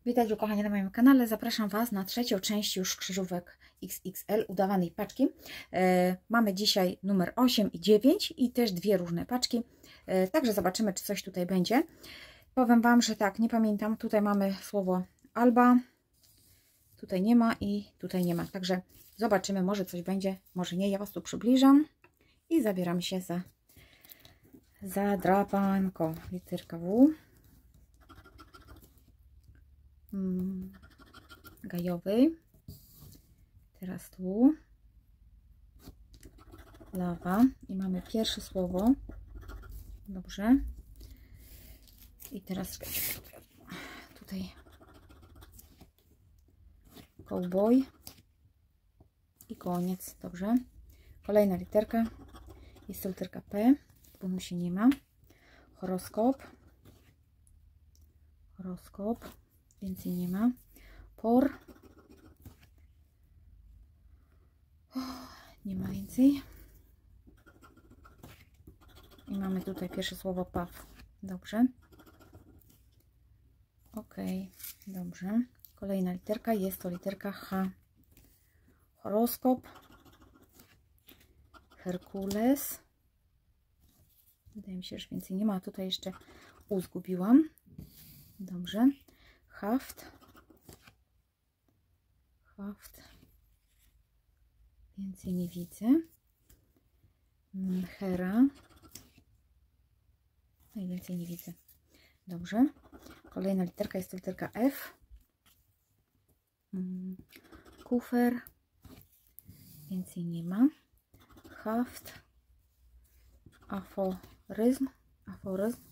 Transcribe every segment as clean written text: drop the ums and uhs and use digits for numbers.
Witajcie kochani na moim kanale. Zapraszam Was na trzecią część już krzyżówek XXL udawanej paczki. Mamy dzisiaj numer 8 i 9 i też dwie różne paczki. Także zobaczymy, czy coś tutaj będzie. Powiem Wam, że tak, nie pamiętam. Tutaj mamy słowo Alba. Tutaj nie ma i tutaj nie ma. Także zobaczymy, może coś będzie, może nie. Ja Was tu przybliżam i zabieramy się za drapanko. Literka W. Gajowy. Teraz tu lawa i mamy pierwsze słowo. Dobrze. I teraz tutaj cowboy i koniec. Dobrze. Kolejna literka. Jest to literka P. W bonusie nie ma. Horoskop. Horoskop. Więcej nie ma. Por. Nie ma więcej. I mamy tutaj pierwsze słowo paw. Dobrze. Ok. Dobrze. Kolejna literka. Jest to literka H. Horoskop. Herkules. Wydaje mi się, że więcej nie ma. Tutaj jeszcze U zgubiłam. Dobrze. Haft. Haft. Więcej nie widzę. Hera. No i więcej nie widzę. Dobrze. Kolejna literka jest to literka F. Kufer. Więcej nie ma. Haft. Aforyzm. Aforyzm.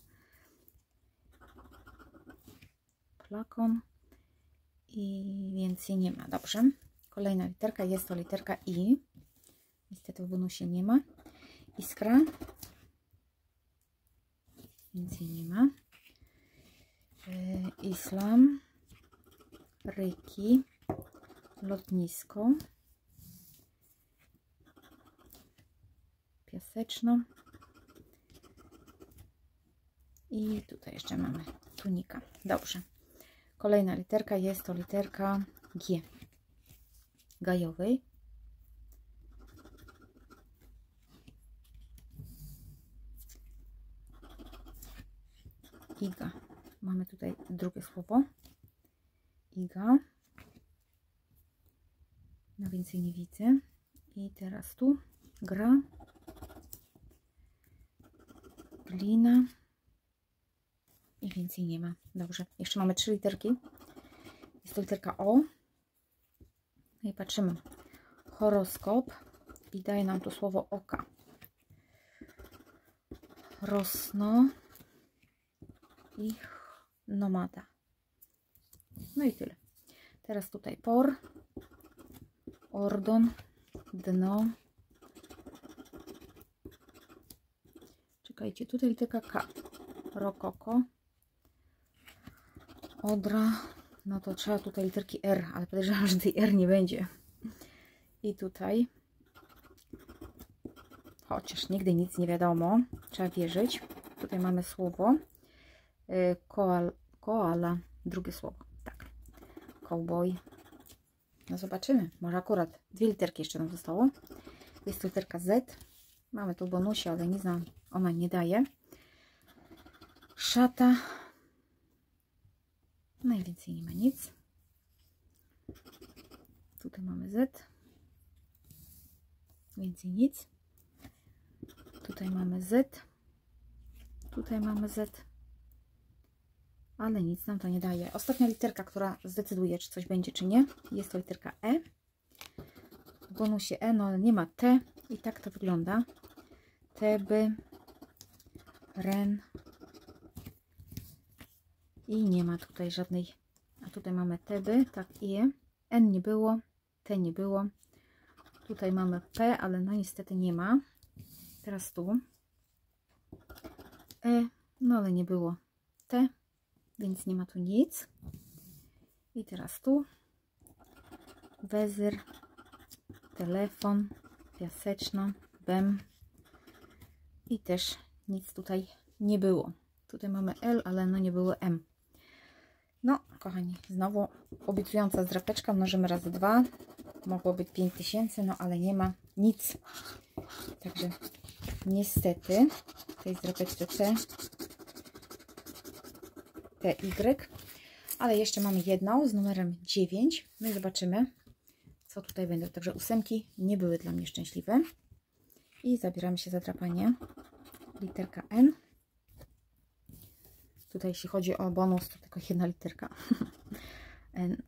Flakon. I więcej nie ma. Dobrze. Kolejna literka jest to literka I. Niestety w bonusie nie ma. Iskra. Więcej nie ma. Islam. Ryki. Lotnisko. Piaseczno. I tutaj jeszcze mamy tunika. Dobrze. Kolejna literka jest to literka G. Gajowej. Iga. Mamy tutaj drugie słowo. Iga. No więcej nie widzę. I teraz tu gra. Glina. I więcej nie ma. Dobrze. Jeszcze mamy 3 literki. Jest to literka O. No i patrzymy. Horoskop. I daje nam tu słowo oka. Rosno. I nomada. No i tyle. Teraz tutaj por. Ordon. Dno. Czekajcie. Tutaj literka K. Rokoko. Odra. No to trzeba tutaj literki R, ale podejrzewam, że tej R nie będzie. I tutaj, chociaż nigdy nic nie wiadomo, trzeba wierzyć. Tutaj mamy słowo koala, drugie słowo, tak. Cowboy. No zobaczymy, może akurat 2 literki jeszcze nam zostało. Jest to literka Z. Mamy tu bonusie, ale nic nam ona nie daje. Szata. Najwięcej nie ma nic. Tutaj mamy Z. Więcej nic. Tutaj mamy Z. Tutaj mamy Z. Ale nic nam to nie daje. Ostatnia literka, która zdecyduje, czy coś będzie, czy nie. Jest to literka E. W bonusie E, no ale nie ma T. I tak to wygląda. Teby. Ren. I nie ma tutaj żadnej, a tutaj mamy Teby, tak i N nie było, T nie było. Tutaj mamy P, ale no niestety nie ma. Teraz tu E, no ale nie było T, więc nie ma tu nic. I teraz tu wezyr, telefon, piaseczno, BEM i też nic tutaj nie było. Tutaj mamy L, ale no nie było M. No, kochani, znowu obiecująca zdrapeczka. Mnożymy razy 2. Mogło być 5000, no ale nie ma nic. Także niestety w tej zdrapeczce TY. Ale jeszcze mamy jedną z numerem 9. No i zobaczymy, co tutaj będą. Także 8 nie były dla mnie szczęśliwe. I zabieramy się za drapanie. Literka N. Tutaj jeśli chodzi o bonus, to tylko jedna literka. N.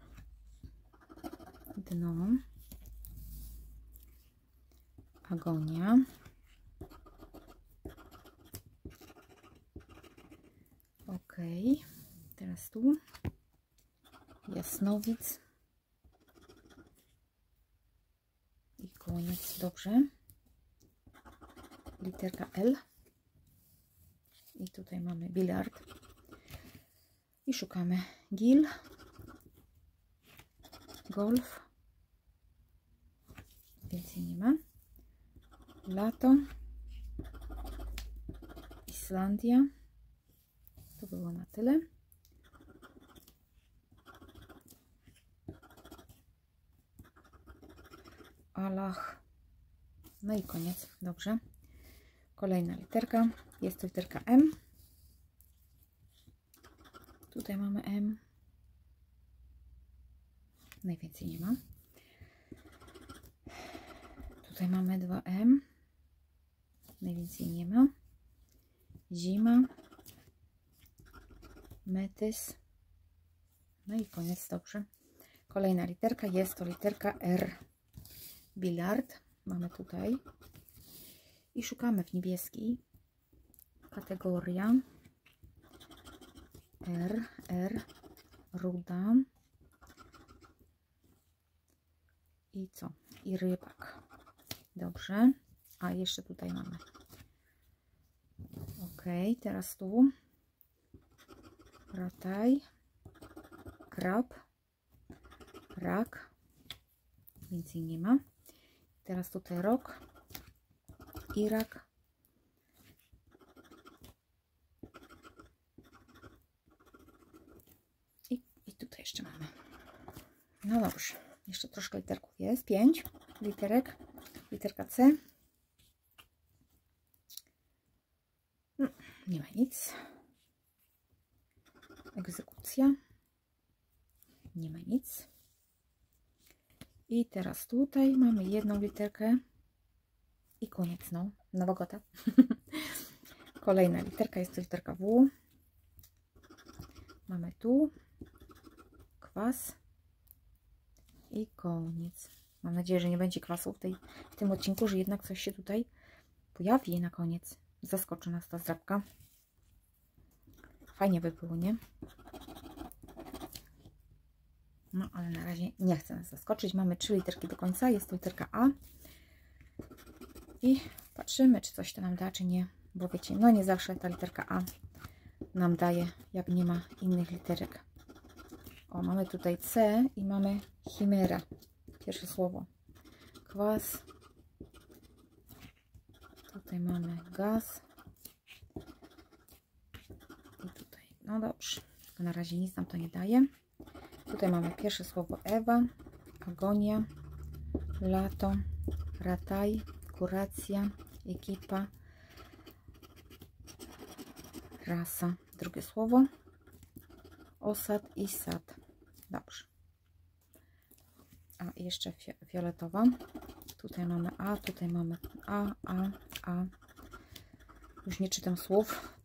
Dno. Agonia. Ok. Teraz tu. Jasnowic. I koniec. Dobrze. Literka L. I tutaj mamy bilard. I szukamy gil. Golf. Więcej nie ma. Lato. Islandia. To było na tyle. Allah. No i koniec. Dobrze. Kolejna literka. Jest to literka M. Tutaj mamy M. Najwięcej nie ma. Tutaj mamy 2M. Najwięcej nie ma. Zima. Metys. No i koniec. Dobrze. Kolejna literka. Jest to literka R. Bilard. Mamy tutaj. I szukamy w niebieskiej. Kategoria. R. Ruda. I co? I rybak. Dobrze. A jeszcze tutaj mamy. Ok. Teraz tu. Rataj. Krab. Rak. Więcej nie ma. Teraz tutaj rok. Irak. I tutaj jeszcze mamy. No dobrze. Jeszcze troszkę literków jest. 5 literek. Literka C. Nie ma nic. Egzekucja. Nie ma nic. I teraz tutaj mamy jedną literkę. I koniec. No. Nowogota. Kolejna literka. Jest to literka W. Mamy tu. Kwas. I koniec. Mam nadzieję, że nie będzie kwasu w tym odcinku, że jednak coś się tutaj pojawi na koniec. Zaskoczy nas ta zdrapka. Fajnie by było, nie? No, ale na razie nie chcę nas zaskoczyć. Mamy 3 literki do końca. Jest to literka A. I patrzymy, czy coś to nam da, czy nie. Bo wiecie, no nie zawsze ta literka A nam daje, jak nie ma innych literek. O, mamy tutaj C i mamy chimera. Pierwsze słowo. Kwas. Tutaj mamy gaz. I tutaj. No dobrze. Tylko na razie nic nam to nie daje. Tutaj mamy pierwsze słowo Ewa. Agonia. Lato. Rataj. Kuracja. Ekipa. Rasa. Drugie słowo. Osad i sad. Dobrze. A jeszcze fioletowa. Tutaj mamy A, tutaj mamy A. Już nie czytam słów.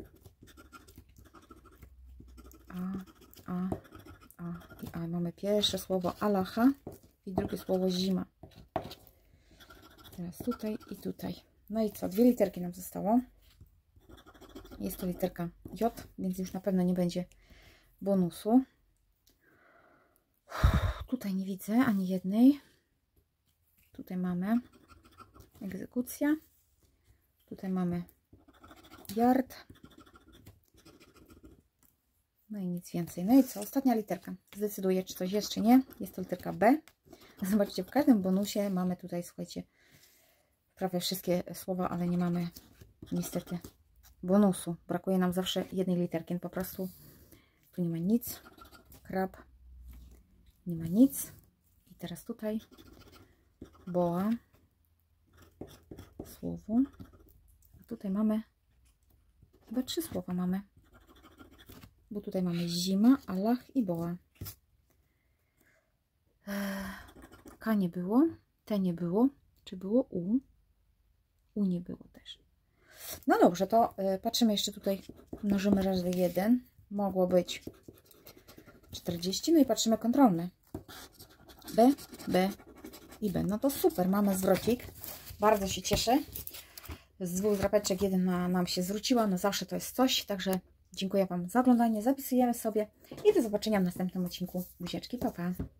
I A. Mamy pierwsze słowo Allaha i drugie słowo zima. Teraz tutaj i tutaj. No i co? 2 literki nam zostało. Jest to literka J, więc już na pewno nie będzie bonusu. Tutaj nie widzę ani jednej. Tutaj mamy egzekucja. Tutaj mamy yard. No i nic więcej. No i co? Ostatnia literka. Zdecyduję, czy coś jest, czy nie. Jest to literka B. Zobaczcie, w każdym bonusie mamy tutaj, słuchajcie, prawie wszystkie słowa, ale nie mamy niestety bonusu. Brakuje nam zawsze jednej literki. Po prostu tu nie ma nic. krab, nie ma nic. I teraz tutaj boa, słowo. A tutaj mamy, chyba 3 słowa mamy. Bo tutaj mamy zima, Allah i boa. K nie było, T nie było. Czy było U? U nie było też. No dobrze, to patrzymy jeszcze tutaj. Mnożymy razy 1. Mogło być 40. No i patrzymy kontrolne. B, B i B. No to super, mamy zwrocik. Bardzo się cieszę. Z 2 drapeczek 1 nam się zwróciła. No zawsze to jest coś. Także dziękuję Wam za oglądanie. Zapisujemy sobie i do zobaczenia w następnym odcinku. Buziaczki, pa, pa.